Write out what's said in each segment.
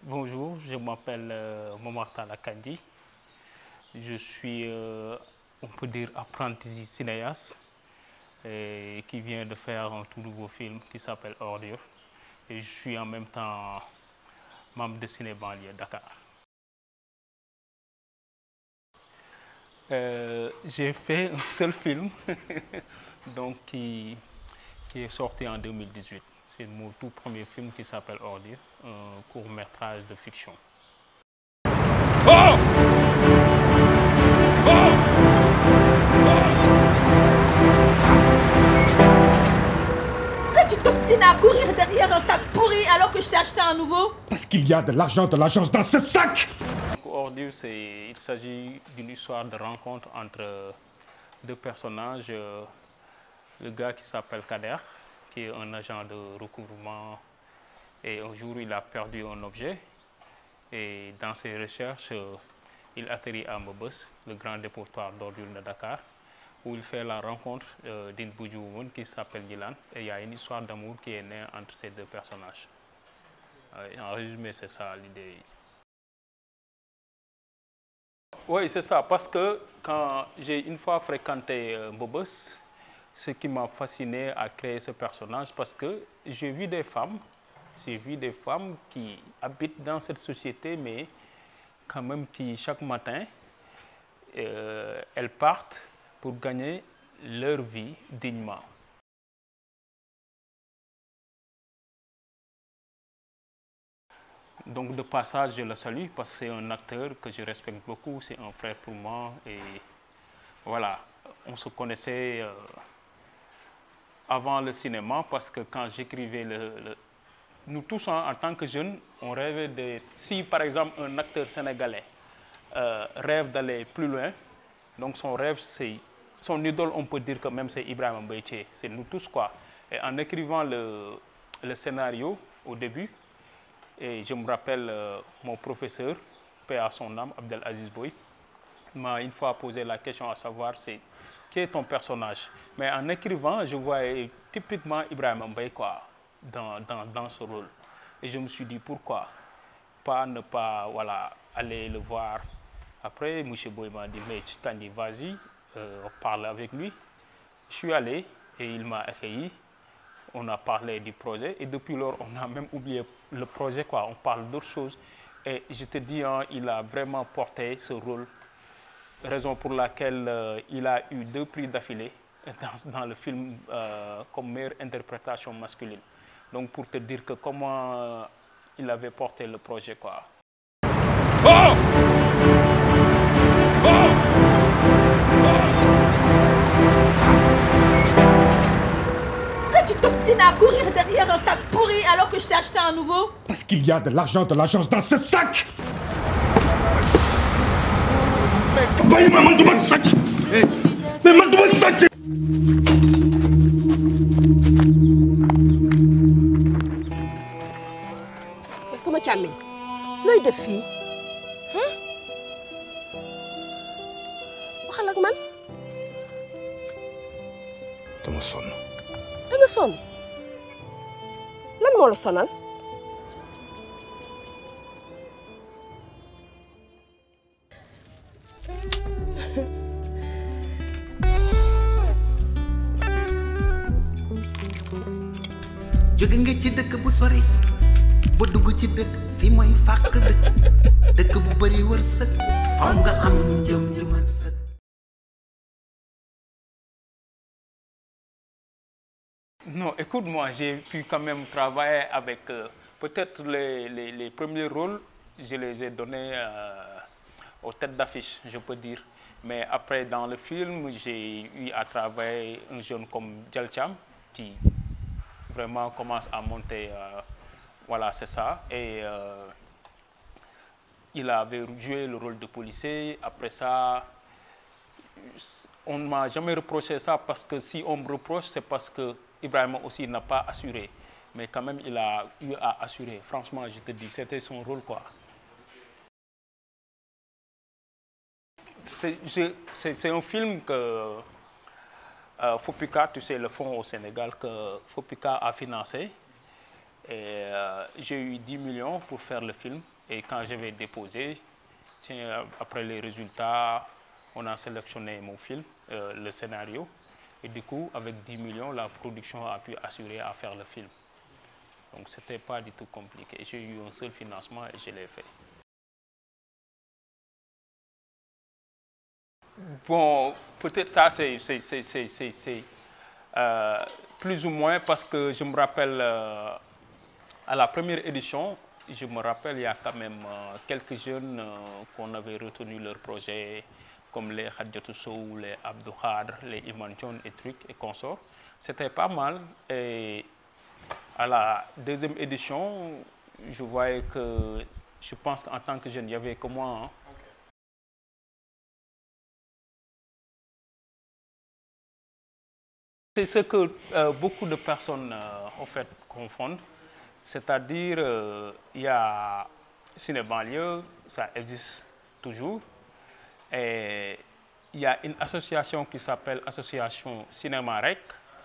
Bonjour, je m'appelle Momar Talla Kandji. Je suis, on peut dire, apprenti cinéaste et qui vient de faire un tout nouveau film qui s'appelle Ordure. Et je suis en même temps membre de Ciné Banlieue Dakar. J'ai fait un seul film donc, qui est sorti en 2018. C'est mon tout premier film qui s'appelle Ordure, un court-métrage de fiction. Oh! Oh! Pourquoi tu t'obstines à courir derrière un sac pourri alors que je t'ai acheté un nouveau? Parce qu'il y a de l'argent de l'agence dans ce sac! Ordure, il s'agit d'une histoire de rencontre entre deux personnages. Le gars qui s'appelle Kader, qui est un agent de recouvrement, et un jour il a perdu un objet. Et dans ses recherches, il atterrit à Mbebeuss, le grand dépotoir d'ordures de Dakar, où il fait la rencontre d'une Boudjououne qui s'appelle Dylan. Et il y a une histoire d'amour qui est née entre ces deux personnages. En résumé, c'est ça l'idée. Oui, c'est ça, parce que quand j'ai une fois fréquenté Mbebeuss, ce qui m'a fasciné à créer ce personnage, parce que j'ai vu des femmes qui habitent dans cette société, mais quand même qui, chaque matin, elles partent pour gagner leur vie dignement. Donc de passage, je le salue parce que c'est un acteur que je respecte beaucoup, c'est un frère pour moi. Et voilà, on se connaissait avant le cinéma parce que quand j'écrivais nous tous, en tant que jeunes, on rêvait de... Si, par exemple, un acteur sénégalais rêve d'aller plus loin, donc son rêve, c'est... Son idole, on peut dire que même c'est Ibrahima Mbaye Thié, c'est nous tous, quoi. Et en écrivant le scénario au début, et je me rappelle mon professeur, paix à son âme, Abdelaziz Boy, m'a une fois posé la question à savoir, c'est qui est ton personnage? Mais en écrivant, je voyais typiquement Ibrahima Mbaye, quoi, dans ce rôle. Et je me suis dit, pourquoi ne pas voilà, aller le voir. Après, M. Boy m'a dit, mais Kandji, vas-y, on parle avec lui. Je suis allé et il m'a accueilli. On a parlé du projet et depuis lors, on a même oublié le projet, quoi. On parle d'autres choses. Et je te dis, hein, il a vraiment porté ce rôle. Raison pour laquelle il a eu 2 prix d'affilée dans le film comme meilleure interprétation masculine. Donc pour te dire que comment il avait porté le projet, quoi. Oh! Oh! Pourquoi tu t'obstines à courir derrière un sac pourri alors que je t'ai acheté un nouveau? Parce qu'il y a de l'argent de l'agence dans ce sac! Mais sama càmmiñ looy def fii waxal ak man. dama sonn. da nga sonn lan moo la sonal. jóge nga ci dëkk bu sori ba dugg ci dëkk fi mooy fàkk dëkk bu bari wërsëg faw nga am jom ju mat sëkk. Non, écoute, moi, j'ai pu quand même travailler avec peut-être les premiers rôles, je les ai donnés aux têtes d'affiche, je peux dire. Mais après, dans le film, j'ai eu à travailler un jeune comme Djalcham qui vraiment commence à monter, voilà, c'est ça. Et il avait joué le rôle de policier. Après ça, on ne m'a jamais reproché ça parce que si on me reproche, c'est parce que Ibrahima aussi n'a pas assuré. Mais quand même, il a eu à assurer. Franchement, je te dis, c'était son rôle, quoi. C'est un film que Fopika, tu sais, le fonds au Sénégal, que Fopika a financé. Et j'ai eu 10 millions pour faire le film. Et quand je vais déposer, après les résultats, on a sélectionné mon film, le scénario. Et du coup, avec 10 millions, la production a pu assurer à faire le film. Donc, ce n'était pas du tout compliqué. J'ai eu un seul financement et je l'ai fait. Bon, peut-être ça, c'est plus ou moins parce que je me rappelle, à la première édition, je me rappelle, il y a quand même quelques jeunes qu'on avait retenu leur projet, comme les Khadjatou Sow, les Abdou Khadr, les Iman John et trucs et consorts. C'était pas mal. Et à la deuxième édition, je voyais que, je pense qu'en tant que jeune, il n'y avait que moi. Hein. C'est ce que beaucoup de personnes en fait, confondent. C'est-à-dire, il y a Ciné-Banlieue, ça existe toujours. Et il y a une association qui s'appelle Association Cinéma Rec,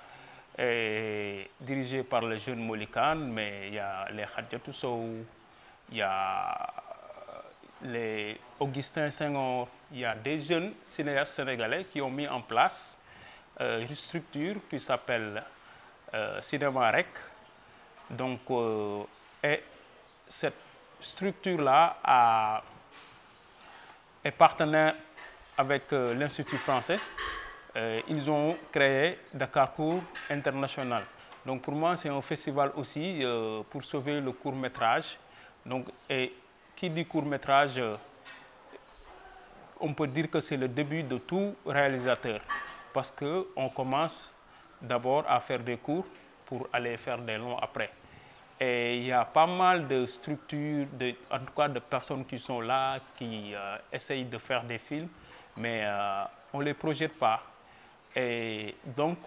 dirigée par le jeune Molikan, mais il y a les Khadjatou Sow, il y a les Augustin Senghor, il y a des jeunes cinéastes sénégalais qui ont mis en place une structure qui s'appelle Cinéma Rec. Donc, et cette structure-là est partenaire avec l'Institut français. Ils ont créé Dakarcourt International. Donc, pour moi, c'est un festival aussi pour sauver le court-métrage. Donc, et qui dit court-métrage, on peut dire que c'est le début de tout réalisateur. Parce qu'on commence d'abord à faire des cours pour aller faire des longs après. Et il y a pas mal de structures, en tout cas de personnes qui sont là, qui essayent de faire des films, mais on ne les projette pas. Et donc,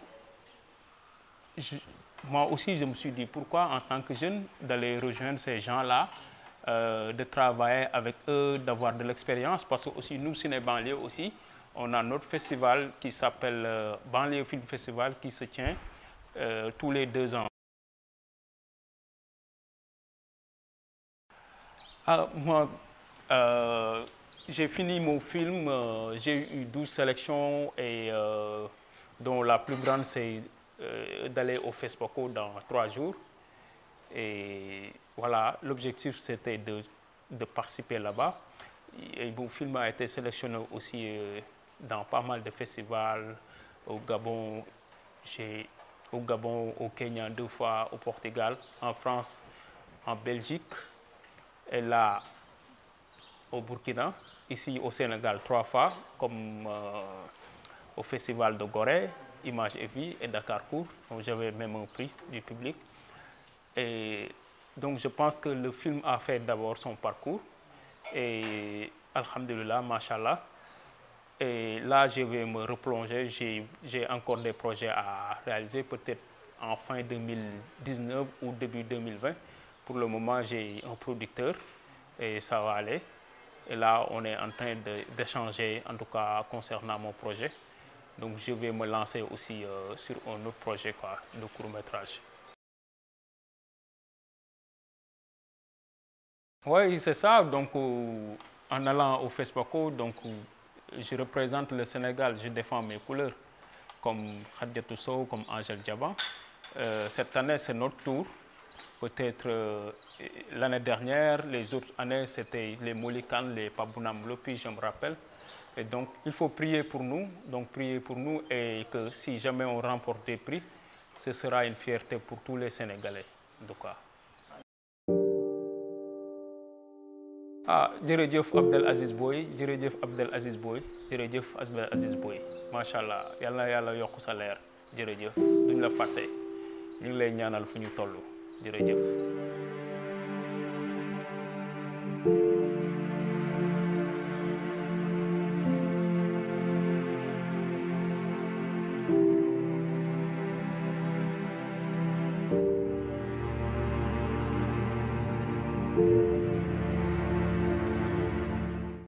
moi aussi, je me suis dit, pourquoi en tant que jeune, d'aller rejoindre ces gens-là, de travailler avec eux, d'avoir de l'expérience, parce que aussi nous, Ciné-Banlieue aussi, on a notre festival qui s'appelle Banlieue Film Festival qui se tient tous les 2 ans. Moi, j'ai fini mon film, j'ai eu 12 sélections et dont la plus grande c'est d'aller au FESPACO dans 3 jours. Et voilà, l'objectif c'était de participer là-bas. Et mon film a été sélectionné aussi dans pas mal de festivals, au Gabon, au Kenya 2 fois, au Portugal, en France, en Belgique, et là au Burkina, ici au Sénégal 3 fois, comme au festival de Gorée, Images et Vie et Dakarcourt, donc j'avais même un prix du public. Et donc je pense que le film a fait d'abord son parcours, et alhamdulillah, mashallah. Et là, je vais me replonger. J'ai encore des projets à réaliser, peut-être en fin 2019 ou début 2020. Pour le moment, j'ai un producteur et ça va aller. Et là, on est en train d'échanger, en tout cas concernant mon projet. Donc, je vais me lancer aussi sur un autre projet de court-métrage. Oui, c'est ça. Donc, en allant au FESPACO, donc, je représente le Sénégal, je défends mes couleurs, comme Khadjatou Sow, comme Angel Diaban. Cette année, c'est notre tour. Peut-être l'année dernière, les autres années, c'était les Molikan, les Pabounam Lopi, je me rappelle. Et donc, il faut prier pour nous. Donc, prier pour nous et que si jamais on remporte des prix, ce sera une fierté pour tous les Sénégalais. Donc, jërëjëf Abdel Aziz Boy, jërëjëf Abdel Aziz Boy, jërëjëf Abdel Aziz Boy. Macha allah yàlla na yàlla yokk sa leer jërëjëf duñ la fàtte ñu ngi lay ñaanal fu ñu toll jërëjëf.